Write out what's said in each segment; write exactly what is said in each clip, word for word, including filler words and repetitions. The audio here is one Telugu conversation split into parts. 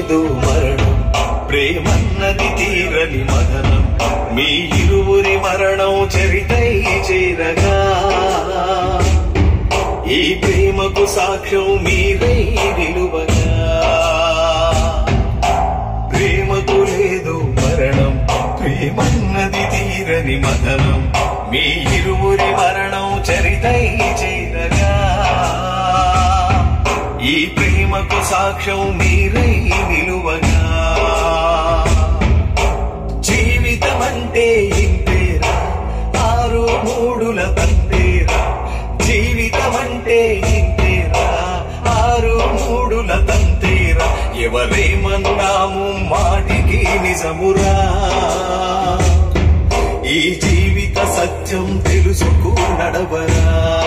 లేదు మరణం, ప్రేమన్నది తీరని మదనం. మీ ఇరువురి మరణం చరితై చేరగా ఈ ప్రేమకు సాక్ష్యం మీరై నిలువగా. ప్రేమకు లేదు మరణం, ప్రేమన్నది తీరని మదనం. మీ ఇరువురి మరణం చరితై చేరగా ఈ ప్రేమకు సాక్ష్యం మీరై నిలువగా. జీవితమంటే ఇంతేరా, ఆరు మూడుల తంతేరా. జీవితమంటే ఇంతేరా, ఆరు మూడుల తంతేరా. ఎవరేమన్నాము మాటికి నిజమురా, ఈ జీవిత సత్యం తెలుసుకో నడవరా.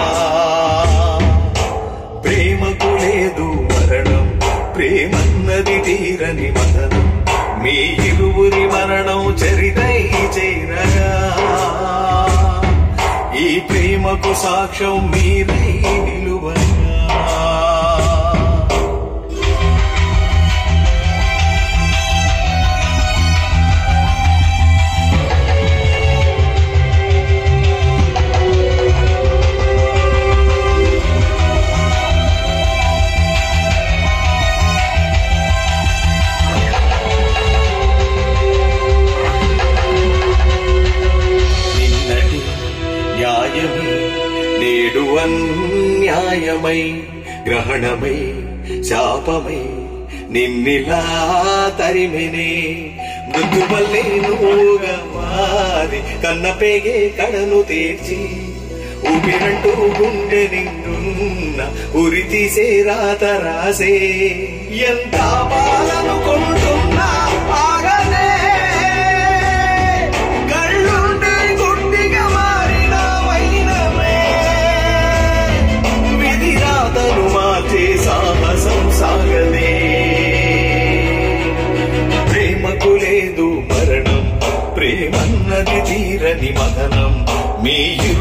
ప్రేమకు లేదు మరణం, ప్రేమన్నది తీరని మదనం. మీ ఇరువురి మరణం చరితై చేరగా ఈ ప్రేమకు సాక్ష్యం మీరై నిలువగా. నేడు అన్యాయమై గ్రహణమై శాపమై నిన్నిలా తరిమినే. మృదువల్లే నువ్వుగా మారి కన్న పేగే కడను తీర్చి ఊపిరంటూ గుండె నిండున్న ఉరి తీసే రాత రాసే. ఎంత బాలనుకుంటున్నా ఆగనే, సాహసం సాగదే. ప్రేమకు లేదు మరణం, ప్రేమన్నది తీరని మదనం. మీ